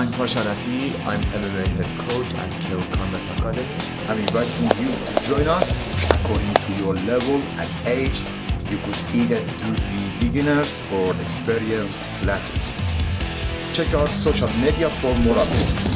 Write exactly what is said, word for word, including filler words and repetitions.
I'm Pasha Rafi. I'm M M A head coach at Kill Combat Academy. I'm inviting you to join us according to your level and age. You could either do the beginners or experienced classes. Check out social media for more updates.